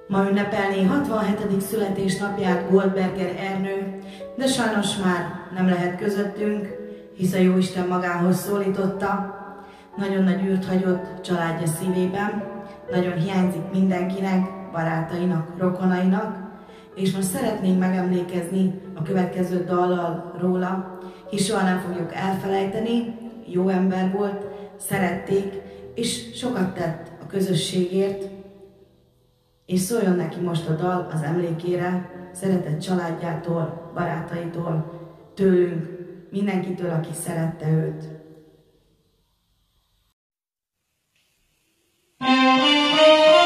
Ma ünnepelné 67. születésnapját Goldberger Ernő, de sajnos már nem lehet közöttünk, hisz a Jóisten magához szólította. Nagyon nagy űrt hagyott családja szívében, nagyon hiányzik mindenkinek, barátainak, rokonainak, és most szeretnénk megemlékezni a következő dallal róla, hisz soha nem fogjuk elfelejteni, jó ember volt, szerették, és sokat tett a közösségért, és szóljon neki most a dal az emlékére, szeretett családjától, barátaitól, tőlünk, mindenkitől, aki szerette őt. Thank you.